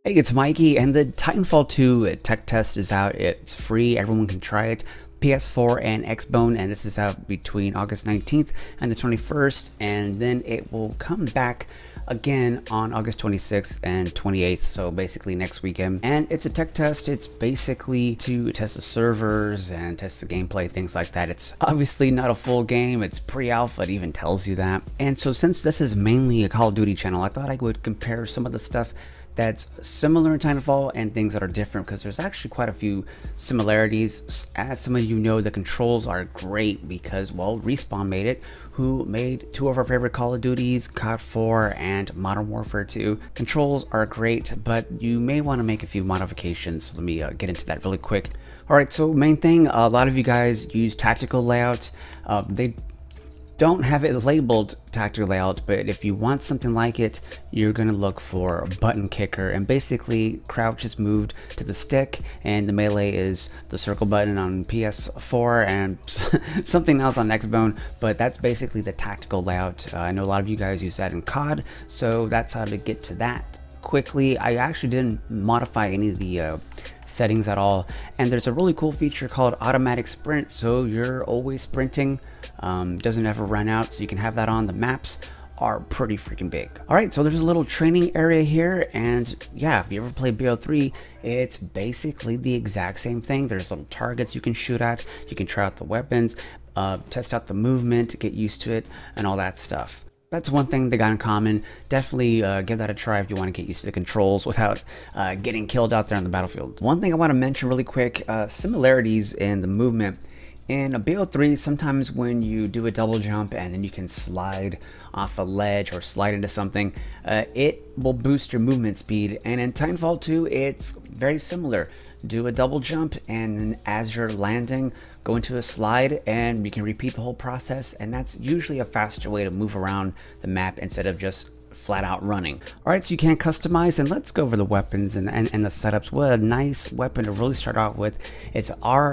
Hey, it's Mikey, and the Titanfall 2 tech test is out. It's free, everyone can try it. PS4 and Xbone, and this is out between August 19th and the 21st, and then it will come back again on August 26th and 28th, so basically next weekend. And it's a tech test. It's basically to test the servers and test the gameplay, things like that. It's obviously not a full game, it's pre-alpha, it even tells you that. And so since this is mainly a Call of Duty channel, I thought I would compare some of the stuff that's similar in Titanfall and things that are different, because there's actually quite a few similarities. As some of you know, the controls are great because, well, Respawn made it, who made two of our favorite Call of Duties, COD 4 and Modern Warfare 2. Controls are great, but you may want to make a few modifications. Let me get into that really quick. Alright, so main thing, a lot of you guys use tactical layout. They don't have it labeled tactical layout, but if you want something like it, you're gonna look for button kicker, and basically crouch is moved to the stick and the melee is the circle button on PS4 and something else on Xbone, but that's basically the tactical layout. I know a lot of you guys use that in COD, so that's how to get to that quickly. I actually didn't modify any of the settings at all, and there's a really cool feature called automatic sprint, so you're always sprinting, doesn't ever run out, so you can have that on. The maps are pretty freaking big. All right, so there's a little training area here, and yeah, if you ever play BO3, it's basically the exact same thing. There's little targets you can shoot at, you can try out the weapons, test out the movement, get used to it, and all that stuff. That's one thing they got in common. Definitely give that a try if you want to get used to the controls without getting killed out there on the battlefield. One thing I want to mention really quick, similarities in the movement. In a BO3, sometimes when you do a double jump and then you can slide off a ledge or slide into something, it will boost your movement speed. And in Titanfall 2, it's very similar. Do a double jump, and then as you're landing, go into a slide, and you can repeat the whole process, and that's usually a faster way to move around the map instead of just flat out running. Alright, so you can customize, and let's go over the weapons and the setups. What a nice weapon to really start off with. It's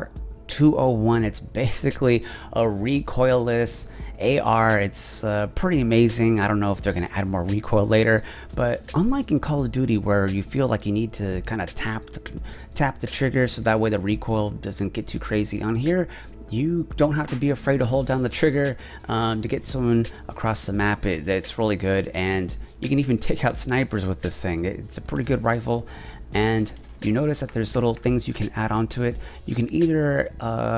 R201. It's basically a recoilless AR. It's pretty amazing. I don't know if they're going to add more recoil later, but unlike in Call of Duty where you feel like you need to kind of tap the trigger so that way the recoil doesn't get too crazy, on here you don't have to be afraid to hold down the trigger to get someone across the map. It's really good, and you can even take out snipers with this thing. It's a pretty good rifle, and you notice that there's little things you can add onto it. You can either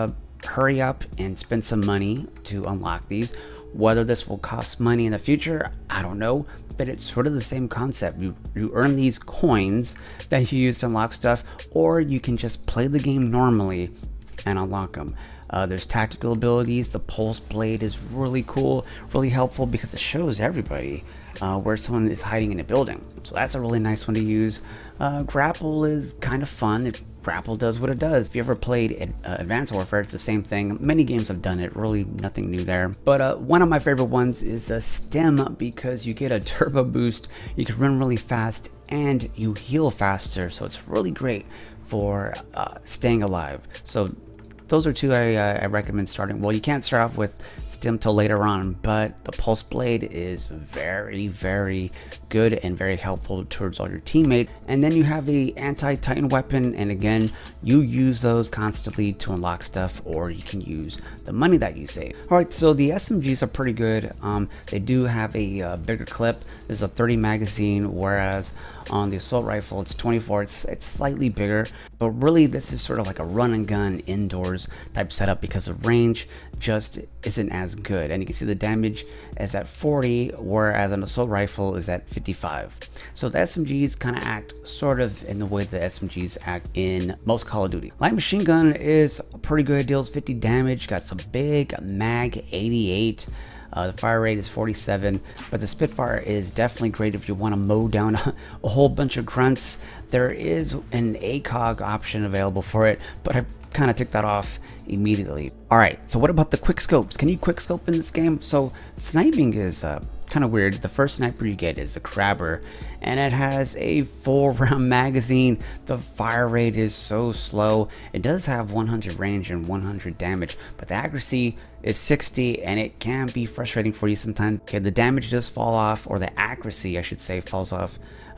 hurry up and spend some money to unlock these. Whether this will cost money in the future, I don't know, but it's sort of the same concept. You earn these coins that you use to unlock stuff, or you can just play the game normally and unlock them. There's tactical abilities. The pulse blade is really cool, really helpful because it shows everybody where someone is hiding in a building, so that's a really nice one to use. Grapple is kind of fun. Grapple does what it does. If you ever played Advanced Warfare, it's the same thing. Many games have done it, really nothing new there. But one of my favorite ones is the stim, because you get a turbo boost, you can run really fast, and you heal faster, so it's really great for staying alive. So those are two I recommend starting. Well, you can't start off with stim till later on, but the pulse blade is very, very good and very helpful towards all your teammates. And then you have the anti-Titan weapon, and again, you use those constantly to unlock stuff, or you can use the money that you save. All right, so the SMGs are pretty good. They do have a bigger clip. There's a 30 magazine, whereas on the assault rifle it's 24. It's slightly bigger, but really this is sort of like a run and gun indoors type setup because the range just isn't as good. And you can see the damage is at 40, whereas an assault rifle is at 55. So the SMGs kind of act sort of in the way the SMGs act in most Call of Duty. Light machine gun is pretty good, deals 50 damage, got some big mag 88. The fire rate is 47, but the Spitfire is definitely great if you want to mow down a whole bunch of grunts. There is an ACOG option available for it, but I kind of took that off immediately. Alright, so what about the quick scopes? Can you quick scope in this game? So sniping is kind of weird. The first sniper you get is a Crabber, and it has a 4-round magazine. The fire rate is so slow. It does have 100 range and 100 damage, but the accuracy is 60, and it can be frustrating for you sometimes. Okay, the damage does fall off, or the accuracy I should say falls off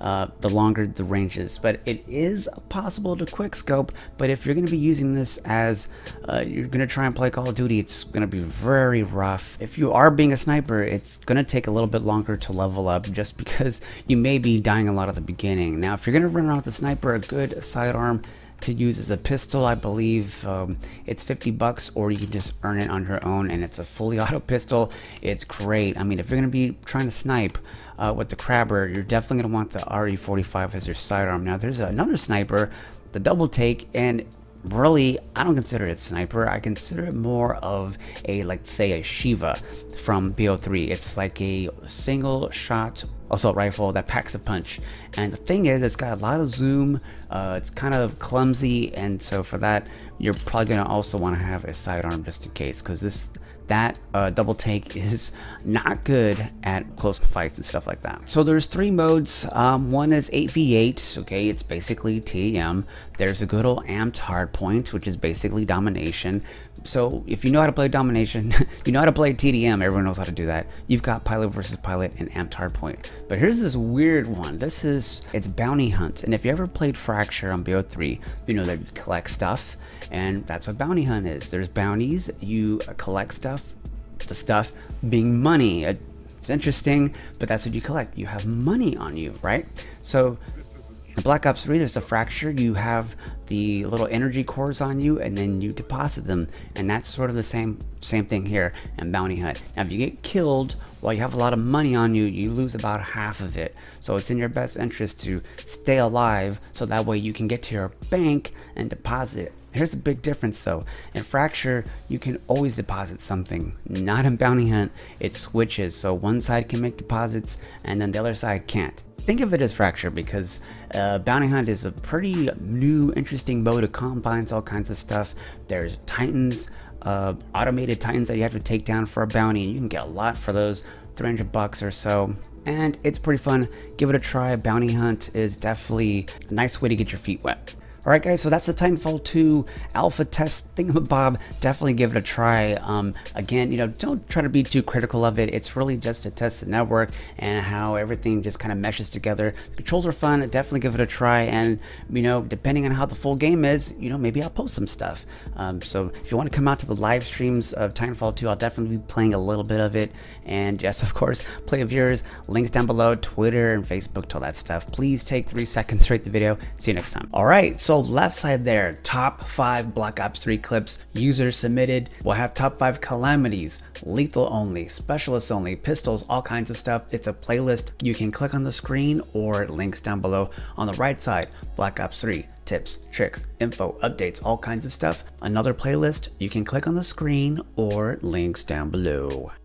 the longer the range is. But it is possible to quick scope, but if you're going to be using this as you're going to try and play Call of Duty, it's going to be very rough. If you are being a sniper, it's going to take a little bit longer to level up just because you may be dying a lot at the beginning. Now, if you're going to run around with the sniper, a good sidearm to use is a pistol. I believe it's $50, or you can just earn it on your own, and it's a fully auto pistol. It's great. I mean, if you're going to be trying to snipe with the Crabber, you're definitely going to want the RE45 as your sidearm. Now, there's another sniper, the Double Take, and really, I don't consider it sniper. I consider it more of a, like, say, a Shiva from BO3. It's like a single shot assault rifle that packs a punch. And the thing is, it's got a lot of zoom. It's kind of clumsy, and so for that, you're probably going to also want to have a sidearm just in case, because that Double Take is not good at close fights and stuff like that. So there's 3 modes. One is 8v8. Okay, it's basically TEM. There's a good old amped hardpoint, which is basically domination. So if you know how to play domination, you know how to play TDM. Everyone knows how to do that. You've got pilot versus pilot and amped hardpoint. But here's this weird one. It's bounty hunt. And if you ever played Fracture on BO3, you know that you collect stuff. And that's what bounty hunt is. There's bounties, you collect stuff, the stuff being money. It's interesting, but that's what you collect. You have money on you, right? So in Black Ops 3, there's a Fracture. You have the little energy cores on you, and then you deposit them, and that's sort of the same thing here in Bounty Hunt. Now, if you get killed while you have a lot of money on you, you lose about half of it. So it's in your best interest to stay alive, so that way you can get to your bank and deposit it. Here's the big difference though. In Fracture, you can always deposit something. Not in Bounty Hunt, it switches. So one side can make deposits and then the other side can't. Think of it as Fracture because Bounty Hunt is a pretty new, interesting mode. It combines all kinds of stuff. There's Titans, automated Titans that you have to take down for a bounty, and you can get a lot for those, $300 or so. And it's pretty fun. Give it a try. Bounty Hunt is definitely a nice way to get your feet wet. Alright guys, so that's the Titanfall 2 alpha test thingamabob. Definitely give it a try. Again, you know, don't try to be too critical of it. It's really just to test the network and how everything just kind of meshes together. The controls are fun. Definitely give it a try, and you know, depending on how the full game is, you know, maybe I'll post some stuff. So if you want to come out to the live streams of Titanfall 2, I'll definitely be playing a little bit of it. And yes, of course, play of yours, links down below, Twitter and Facebook, all that stuff. Please take 3 seconds to rate the video. See you next time. Alright, so left side there, top 5 Black Ops 3 clips, users submitted. We'll have top 5 calamities, lethal only, specialists only, pistols, all kinds of stuff. It's a playlist. You can click on the screen or links down below. On the right side, Black Ops 3, tips, tricks, info, updates, all kinds of stuff. Another playlist. You can click on the screen or links down below.